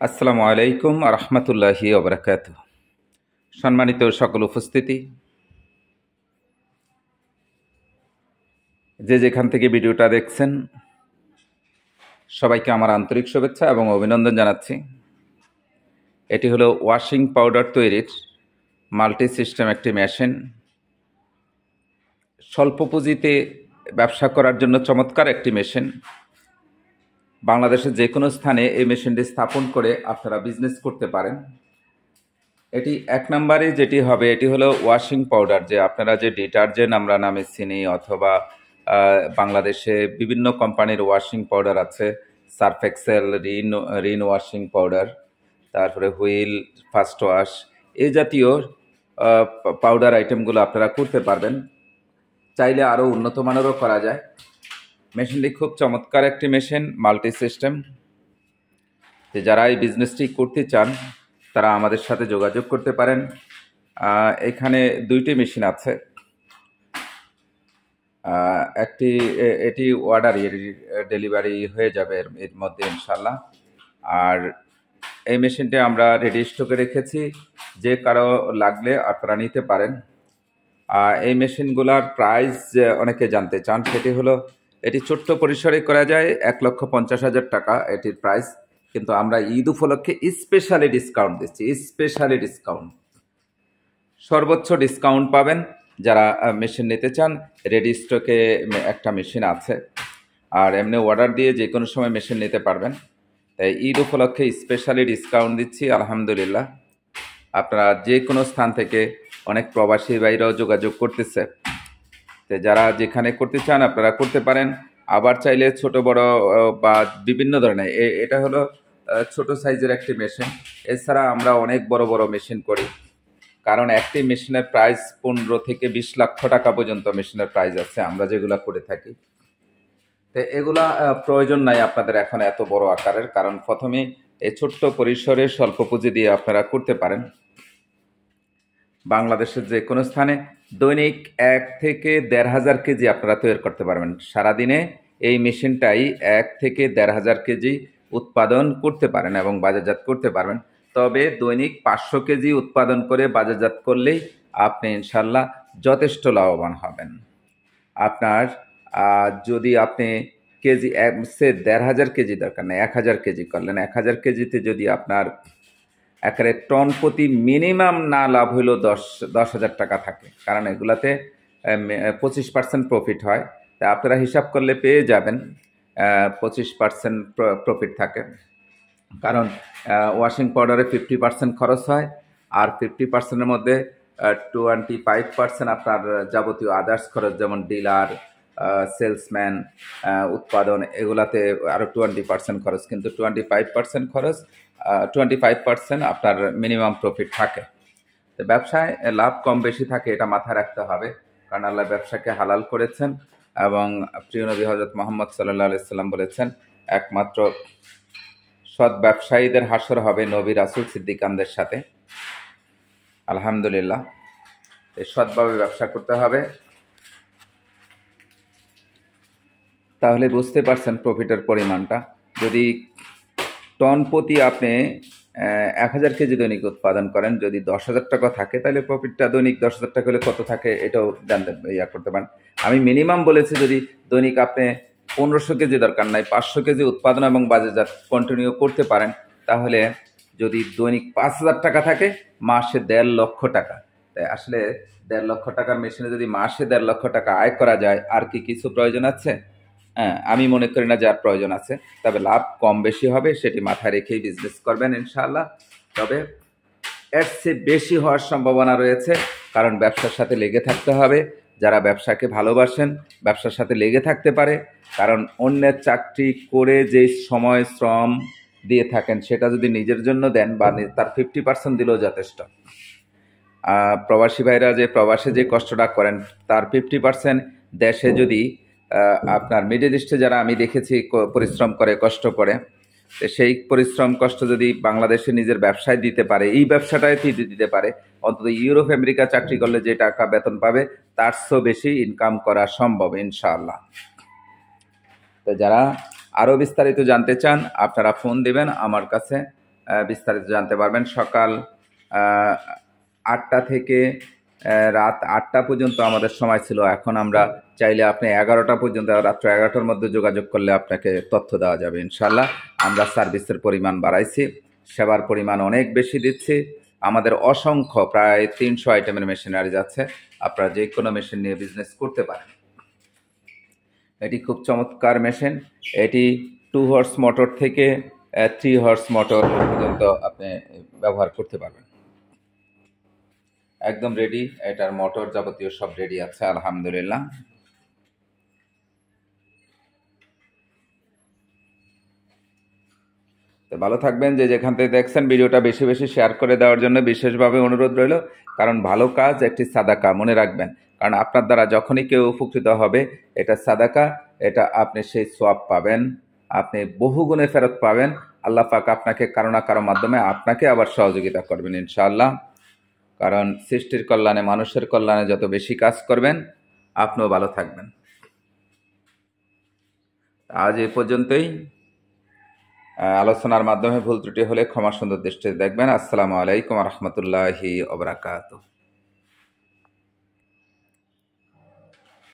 আসসালামু আলাইকুম রহমতুল্লাহি ওবরাকাত। সম্মানিত সকল উপস্থিতি, যে যেখান থেকে ভিডিওটা দেখছেন সবাইকে আমার আন্তরিক শুভেচ্ছা এবং অভিনন্দন জানাচ্ছি। এটি হলো ওয়াশিং পাউডার তৈরির মাল্টি সিস্টেম একটি মেশিন। স্বল্প পুঁজিতে ব্যবসা করার জন্য চমৎকার একটি মেশিন। বাংলাদেশের যে কোনো স্থানে এই মেশিনটি স্থাপন করে আপনারা বিজনেস করতে পারেন। এটি এক নম্বরে যেটি হবে, এটি হলো ওয়াশিং পাউডার। যে আপনারা যে ডিটারজেন্ট আমরা নামে চিনি, অথবা বাংলাদেশে বিভিন্ন কোম্পানির ওয়াশিং পাউডার আছে, surf excel, Rin washing powder, তারপরে হুইল, ফার্স্ট ওয়াশ, এই জাতীয় পাউডার আইটেমগুলো আপনারা করতে পারবেন। চাইলে আরও উন্নত মানেরও করা যায়। মেশিনটি খুব চমৎকার একটি মেশিন, মাল্টি সিস্টেম। যে যারা এই বিজনেসটি করতে চান তারা আমাদের সাথে যোগাযোগ করতে পারেন। এখানে দুইটি মেশিন আছে। এটি অর্ডার ডেলিভারি হয়ে যাবে এর মধ্যে ইনশাল্লাহ। আর এই মেশিনটি আমরা রেডি স্টকে রেখেছি, যে কারো লাগলে আপনারা নিতে পারেন। এই মেশিনগুলোর প্রাইস অনেকে জানতে চান, সেটি হলো এটি ছোট্ট পরিসরে করা যায় 1,50,000 টাকা এটির প্রাইস। কিন্তু আমরা ঈদ উপলক্ষে স্পেশালি ডিসকাউন্ট দিচ্ছি, স্পেশালি ডিসকাউন্ট, সর্বোচ্চ ডিসকাউন্ট পাবেন যারা মেশিন নিতে চান। রেডি স্টকে একটা মেশিন আছে, আর এমনি অর্ডার দিয়ে যে কোনো সময় মেশিন নিতে পারবেন। তাই ঈদ উপলক্ষে স্পেশালি ডিসকাউন্ট দিচ্ছি আলহামদুলিল্লাহ। আপনারা যে কোনো স্থান থেকে অনেক প্রবাসী ভাইরাও যোগাযোগ করতেছে। তো যারা যেখানে করতে চান আপনারা করতে পারেন। আবার চাইলে ছোট বড় বা বিভিন্ন ধরনের, এটা হলো ছোট সাইজের একটি মেশিন। এছাড়া আমরা অনেক বড় বড় মেশিন করি, কারণ একটি মেশিনের প্রাইস 15 থেকে 20 লক্ষ টাকা পর্যন্ত মেশিনের প্রাইস আছে আমরা যেগুলো করে থাকি। তো এগুলা প্রয়োজন নাই আপনাদের এখন এত বড় আকারের, কারণ প্রথমে এই ছোট্ট পরিসরে স্বল্প পুঁজি দিয়ে আপনারা করতে পারেন। বাংলাদেশের যে কোনো স্থানে দৈনিক 1 থেকে 1,500 কেজি আপনারা তৈরি করতে পারবেন। সারাদিনে এই মেশিনটাই 1 থেকে 1,500 কেজি উৎপাদন করতে পারেন এবং বাজারজাত করতে পারবেন। তবে দৈনিক 500 কেজি উৎপাদন করে বাজারজাত করলেই আপনি ইনশাল্লাহ যথেষ্ট লাভবান হবেন। আপনার যদি আপনি কেজি সে 1,500 কেজি দরকার নেই, 1,000 কেজি করলেন, 1,000 কেজিতে যদি আপনার একেবারে টন প্রতি মিনিমাম না লাভ হইলেও 10,000 টাকা থাকে, কারণ এগুলাতে 25% প্রফিট হয়। তা আপনারা হিসাব করলে পেয়ে যাবেন 25% প্রফিট থাকে। কারণ ওয়াশিং পাউডারে 50% খরচ হয়, আর 50%-এর মধ্যে 25% আপনার যাবতীয় আদার্স খরচ, যেমন ডিলার, সেলসম্যান, উৎপাদন, এগুলাতে আরও 20% খরচ। কিন্তু 25% খরচ, 25% আপনার মিনিমাম প্রফিট থাকে। তো ব্যবসায় লাভ কম বেশি থাকে, এটা মাথায় রাখতে হবে, কারণ আল্লাহ ব্যবসাকে হালাল করেছেন এবং প্রিয় নবী হযরত মুহাম্মদ সাল্লাল্লাহু আলাইহি সাল্লাম বলেছেন, একমাত্র সৎ ব্যবসায়ীদের হাসর হবে নবী, রাসূল, সিদ্দিকানদের সাথে। আলহামদুলিল্লাহ, সৎভাবে ব্যবসা করতে হবে। তাহলে বুঝতে পারছেন প্রফিটের পরিমাণটা। যদি টন প্রতি আপনি 1,000 কেজি দৈনিক উৎপাদন করেন, যদি 10,000 টাকা থাকে, তাহলে প্রফিটটা দৈনিক 10,000 টাকা হলে কত থাকে এটাও জানতে করতে পারেন। আমি মিনিমাম বলেছি, যদি দৈনিক আপনি 1500 কেজি দরকার নাই, 500 কেজি উৎপাদন এবং বাজারজাত কন্টিনিউ করতে পারেন, তাহলে যদি দৈনিক 5,000 টাকা থাকে, মাসে 1.5 লক্ষ টাকা। তাই আসলে 1.5 লক্ষ টাকার মেশিনে যদি মাসে 1.5 লক্ষ টাকা আয় করা যায়, আর কি কিছু প্রয়োজন আছে? হ্যাঁ, আমি মনে করি না যার প্রয়োজন আছে। তবে লাভ কম বেশি হবে, সেটি মাথায় রেখেই বিজনেস করবেন ইনশাআল্লাহ। তবে এর চেয়ে বেশি হওয়ার সম্ভাবনা রয়েছে, কারণ ব্যবসার সাথে লেগে থাকতে হবে। যারা ব্যবসাকে ভালোবাসেন ব্যবসার সাথে লেগে থাকতে পারে, কারণ অন্যের চাকরি করে যে সময় শ্রম দিয়ে থাকেন, সেটা যদি নিজের জন্য দেন বা তার 50% দিলেও যথেষ্ট। প্রবাসী ভাইরা যে প্রবাসে যে কষ্টটা করেন, তার 50% দেশে যদি আপনার মিডল ইস্টে যারা আমি দেখেছি পরিশ্রম করে, কষ্ট করে, সেই পরিশ্রম কষ্ট যদি বাংলাদেশে নিজের ব্যবসায় দিতে পারে, এই ব্যবসাটায় দিতে পারে, অন্তত ইউরোপ আমেরিকা চাকরি করলে যে টাকা বেতন পাবে তার চেয়ে বেশি ইনকাম করা সম্ভব ইনশাআল্লাহ। তো যারা আরও বিস্তারিত জানতে চান আপনারা ফোন দিবেন আমার কাছে, বিস্তারিত জানতে পারবেন। সকাল 8টা থেকে রাত 8টা পর্যন্ত আমাদের সময় ছিল। এখন আমরা চাইলে আপনি 11টা পর্যন্ত, রাত্র 11টার মধ্যে যোগাযোগ করলে আপনাকে তথ্য দেওয়া যাবে ইনশাল্লাহ। আমরা সার্ভিসের পরিমাণ বাড়াইছি, সেবার পরিমাণ অনেক বেশি দিচ্ছি। আমাদের অসংখ্য প্রায় 300 আইটেমের মেশিনারি আছে, আপনারা যে কোনো মেশিন নিয়ে বিজনেস করতে পারেন। এটি খুব চমৎকার মেশিন। এটি 2 হর্স মোটর থেকে 3 হর্স মোটর পর্যন্ত আপনি ব্যবহার করতে পারবেন। একদম রেডি, এটার মোটর যাবতীয় সব রেডি আছে আলহামদুলিল্লাহ। তো ভালো থাকবেন, যে যেখান থেকে দেখছেন ভিডিওটা বেশি বেশি শেয়ার করে দেওয়ার জন্য বিশেষভাবে অনুরোধ রইল। কারণ ভালো কাজ একটি সাদাকা, মনে রাখবেন। কারণ আপনার দ্বারা যখনই কেউ উপকৃত হবে, এটা সাদাকা, এটা আপনি সেই সওয়াব পাবেন, আপনি বহুগুণে ফেরত পাবেন। আল্লাহ পাক আপনাকে কারো না কারো মাধ্যমে আপনাকে আবার সহযোগিতা করবেন ইনশাআল্লাহ। কারণ সৃষ্টির কল্যাণে, মানুষের কল্যাণে যত বেশি কাজ করবেন, আপনিও ভালো থাকবেন। আজ এ পর্যন্তই। আলোচনার মাধ্যমে ভুল ত্রুটি হলে ক্ষমা সুন্দর দৃষ্টিতে দেখবেন। আসসালামু আলাইকুম রহমতুল্লাহি ওয়া বারাকাতুহু।